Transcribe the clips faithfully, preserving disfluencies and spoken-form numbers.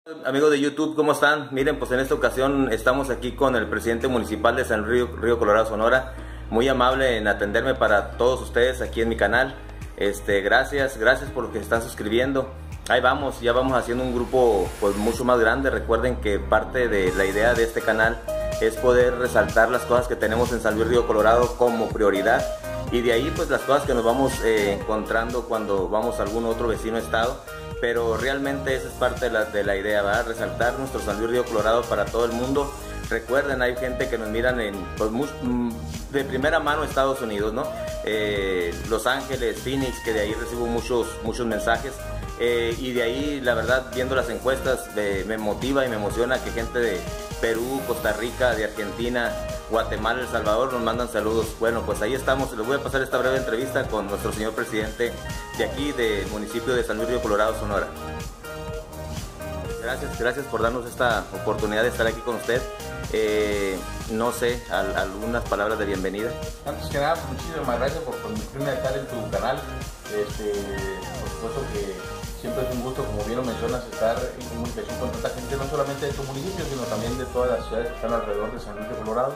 Amigos de YouTube, ¿cómo están? Miren, pues en esta ocasión estamos aquí con el presidente municipal de San Río, Río Colorado, Sonora. Muy amable en atenderme para todos ustedes aquí en mi canal. Este, gracias, gracias por lo que se están suscribiendo. Ahí vamos, ya vamos haciendo un grupo pues mucho más grande. Recuerden que parte de la idea de este canal es poder resaltar las cosas que tenemos en San Luis Río Colorado como prioridad. Y de ahí pues las cosas que nos vamos eh, encontrando cuando vamos a algún otro vecino estado. Pero realmente esa es parte de la, de la idea, ¿verdad? Resaltar nuestro San Luis Río Colorado para todo el mundo. Recuerden, hay gente que nos miran en, pues, muy, de primera mano Estados Unidos, ¿no? Eh, Los Ángeles, Phoenix, que de ahí recibo muchos, muchos mensajes. Eh, y de ahí, la verdad, viendo las encuestas, eh, me motiva y me emociona que gente de Perú, Costa Rica, de Argentina, Guatemala, El Salvador nos mandan saludos. Bueno, pues ahí estamos. Les voy a pasar esta breve entrevista con nuestro señor presidente de aquí, del municipio de San Luis Río Colorado, Sonora. Gracias, gracias por darnos esta oportunidad de estar aquí con usted. Eh, no sé, al, algunas palabras de bienvenida. Antes que nada, muchísimas gracias por permitirme estar en tu canal. Este, por supuesto que siempre es un gusto, como bien lo mencionas, estar en comunicación con tanta gente, no solamente de tu municipio, sino también de todas las ciudades que están alrededor de San Luis Río Colorado,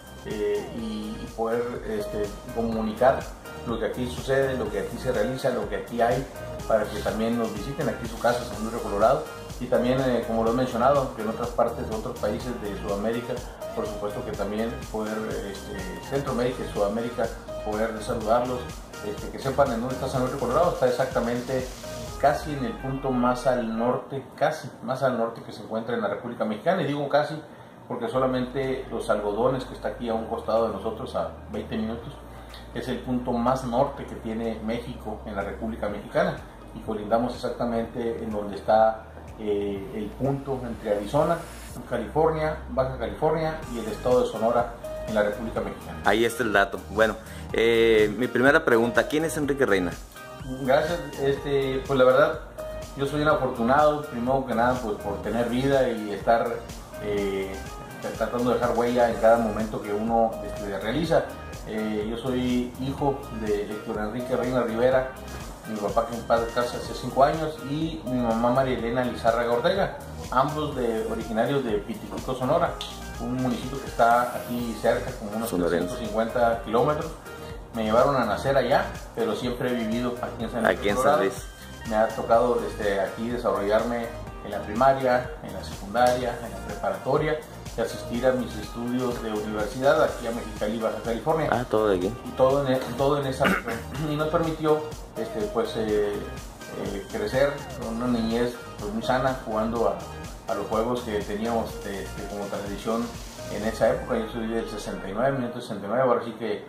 eh, y, y poder este, comunicar lo que aquí sucede, lo que aquí se realiza, lo que aquí hay, para que también nos visiten aquí su casa, San Luis Río Colorado. Y también, eh, como lo he mencionado, que en otras partes de otros países de Sudamérica, por supuesto que también poder, este, Centroamérica y Sudamérica, poder saludarlos, este, que sepan en dónde está San Luis Río Colorado. Está exactamente casi en el punto más al norte, casi más al norte que se encuentra en la República Mexicana. Y digo casi porque solamente Los Algodones, que está aquí a un costado de nosotros a veinte minutos, es el punto más norte que tiene México en la República Mexicana. Y colindamos exactamente en donde está eh, el punto entre Arizona, California, Baja California y el estado de Sonora en la República Mexicana. Ahí está el dato. Bueno, eh, mi primera pregunta, ¿quién es Enrique Reina? Gracias, este, pues la verdad, yo soy un afortunado, primero que nada, pues por tener vida y estar eh, tratando de dejar huella en cada momento que uno este, realiza. Eh, yo soy hijo de Héctor Enrique Reina Rivera, mi papá que en paz descanse hace cinco años, y mi mamá María Elena Lizárraga Ortega, ambos de, originarios de Pitiquito, Sonora, un municipio que está aquí cerca, como unos trescientos cincuenta kilómetros. Me llevaron a nacer allá, pero siempre he vivido aquí en San Luis. Aquí en San Luis. Me ha tocado desde aquí desarrollarme en la primaria, en la secundaria, en la preparatoria, y asistir a mis estudios de universidad aquí a Mexicali, Baja California. Ah, todo de aquí. Y todo en, todo en esa región. Y nos permitió este, pues, eh, eh, crecer con una niñez pues, muy sana, jugando a, a los juegos que teníamos de, de, como tradición en esa época. Yo soy del sesenta y nueve, mil novecientos sesenta y nueve, ahora sí que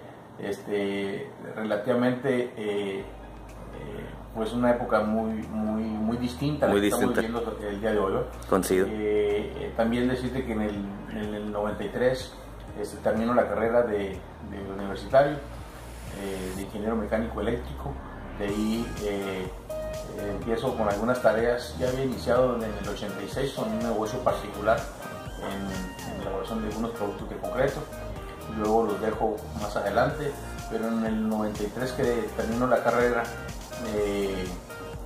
este, relativamente eh, eh, pues una época muy, muy, muy distinta a la muy que distinta. estamos viviendo el día de hoy, ¿no? Coincido. Eh, eh, también decirte que en el, en el noventa y tres este, termino la carrera de, de universitario, eh, de ingeniero mecánico eléctrico. De ahí eh, eh, empiezo con algunas tareas. Ya había iniciado en el ochenta y seis con un negocio particular en, en la elaboración de algunos productos de concreto. Luego los dejo más adelante, pero en el noventa y tres que termino la carrera, eh, eh,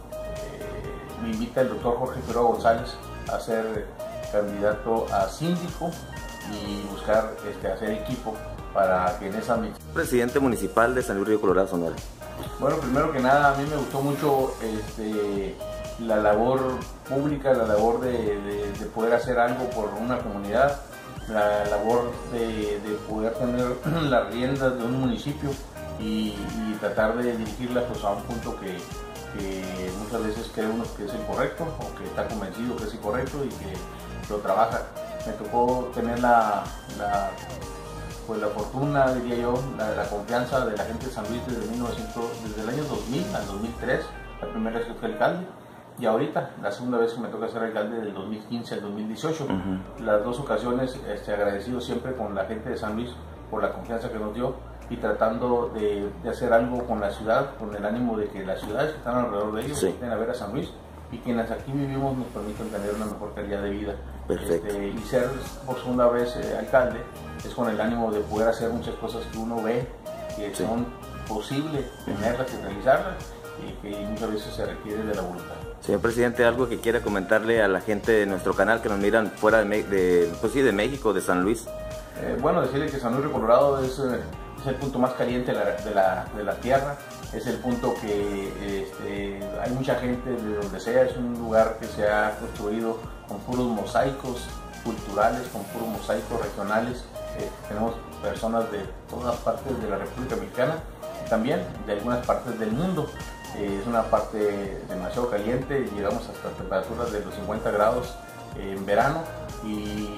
me invita el doctor Jorge Figueroa González a ser candidato a síndico y buscar este, hacer equipo para que en esa... Presidente municipal de San Luis Río Colorado, Sonora. Bueno, primero que nada, a mí me gustó mucho este, la labor pública, la labor de, de, de poder hacer algo por una comunidad, la labor de, de poder tener las riendas de un municipio y, y tratar de dirigirla pues, a un punto que, que muchas veces cree uno que es el correcto o que está convencido que es el correcto y que lo trabaja. Me tocó tener la, la, pues, la fortuna, diría yo, la, la confianza de la gente de San Luis desde, mil novecientos, desde el año dos mil al dos mil tres, la primera vez que fui alcalde. Y ahorita, la segunda vez que me toca ser alcalde del dos mil quince al dos mil dieciocho. Uh-huh. Las dos ocasiones este, agradecido siempre con la gente de San Luis por la confianza que nos dio y tratando de, de hacer algo con la ciudad, con el ánimo de que las ciudades que están alrededor de ellos sí. Estén a ver a San Luis y quienes aquí vivimos nos permiten tener una mejor calidad de vida. Este, y ser por segunda vez eh, alcalde es con el ánimo de poder hacer muchas cosas que uno ve que sí. Son posibles tenerlas y realizarlas y que muchas veces se requiere de la voluntad. Señor presidente, algo que quiera comentarle a la gente de nuestro canal que nos miran fuera de, de, pues sí, de México, de San Luis. Eh, bueno, decirle que San Luis Río Colorado es, es el punto más caliente de la, de la, de la tierra, es el punto que este, hay mucha gente de donde sea, es un lugar que se ha construido con puros mosaicos culturales, con puros mosaicos regionales. Eh, tenemos personas de todas partes de la República Mexicana y también de algunas partes del mundo. Eh, es una parte demasiado caliente, llegamos hasta temperaturas de los cincuenta grados eh, en verano y,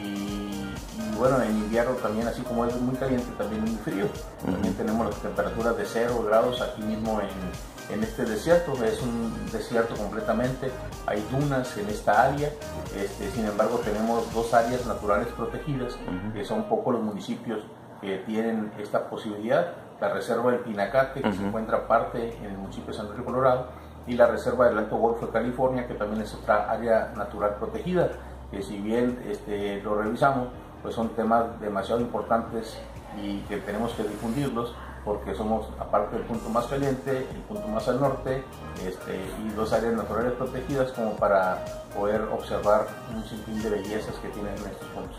y bueno, en invierno también, así como es muy caliente, también muy frío. Uh-huh. También tenemos las temperaturas de cero grados aquí mismo en, en este desierto. Es un desierto completamente, hay dunas en esta área, este, sin embargo tenemos dos áreas naturales protegidas, uh-huh. que son pocos los municipios que tienen esta posibilidad. La reserva del Pinacate, que uh-huh. se encuentra parte en el municipio de San Luis Río Colorado, y la reserva del Alto Golfo de California, que también es otra área natural protegida, que si bien este, lo revisamos, pues son temas demasiado importantes y que tenemos que difundirlos, porque somos, aparte del punto más caliente, el punto más al norte, este, y dos áreas naturales protegidas como para poder observar un sinfín de bellezas que tienen en estos puntos.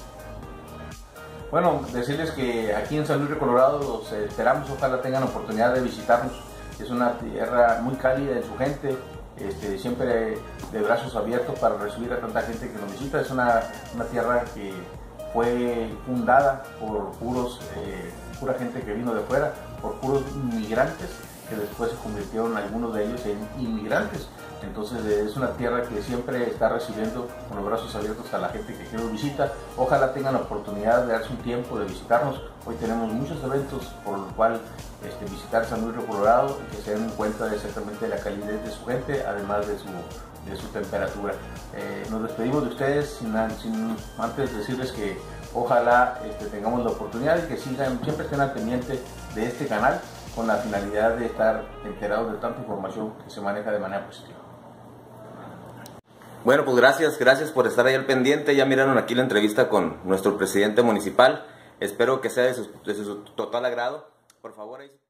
Bueno, decirles que aquí en San Luis Río Colorado los esperamos, ojalá tengan oportunidad de visitarnos. Es una tierra muy cálida en su gente, este, siempre de brazos abiertos para recibir a tanta gente que nos visita. Es una, una tierra que fue fundada por puros, eh, pura gente que vino de fuera, por puros inmigrantes, que después se convirtieron algunos de ellos en inmigrantes. Entonces es una tierra que siempre está recibiendo con los brazos abiertos a la gente que nos visita. Ojalá tengan la oportunidad de darse un tiempo de visitarnos. Hoy tenemos muchos eventos por los cuales este, visitar San Luis Río Colorado y que se den cuenta de exactamente la calidez de su gente, además de su, de su temperatura. Eh, nos despedimos de ustedes sin, sin antes decirles que ojalá este, tengamos la oportunidad y que sigan, siempre estén al pendiente de este canal con la finalidad de estar enterados de tanta información que se maneja de manera positiva. Bueno, pues gracias, gracias por estar ahí al pendiente. Ya miraron aquí la entrevista con nuestro presidente municipal. Espero que sea de su, de su total agrado. Por favor, ahí